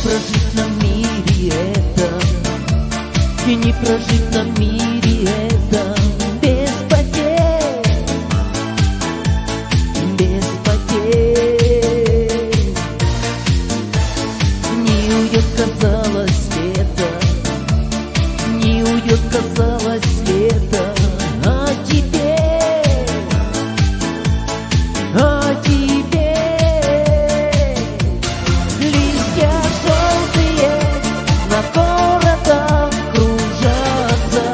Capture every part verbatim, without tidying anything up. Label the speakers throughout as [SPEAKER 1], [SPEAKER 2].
[SPEAKER 1] прожить на мире этом, и не прожить на мире этом без потерь, без потерь. Не уйдет, казалось, лето, не уйдет, казалось, лето, а теперь, а теперь листья желтые над городом кружатся,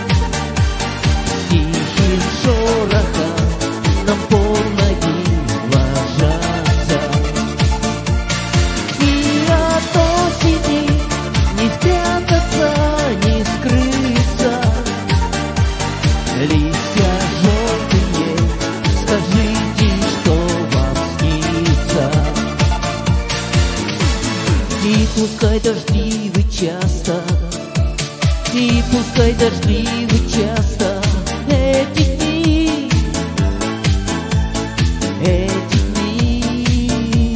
[SPEAKER 1] тихим шорохом нам под ноги ложатся. И от осени не спрятаться, не скрыться. Листья желтые, скажите, что вам снится. И пускай дожди вы часто, и пускай дожди вы часто эти дни, эти дни,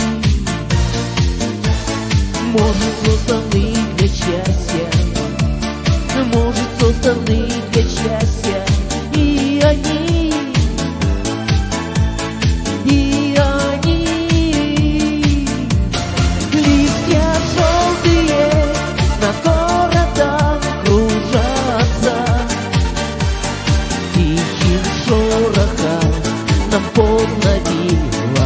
[SPEAKER 1] может, созданы для счастья, может, созданы для счастья, и они, и они. Листья желтые над городом кружатся, тихим шорохом нам под ноги ложатся.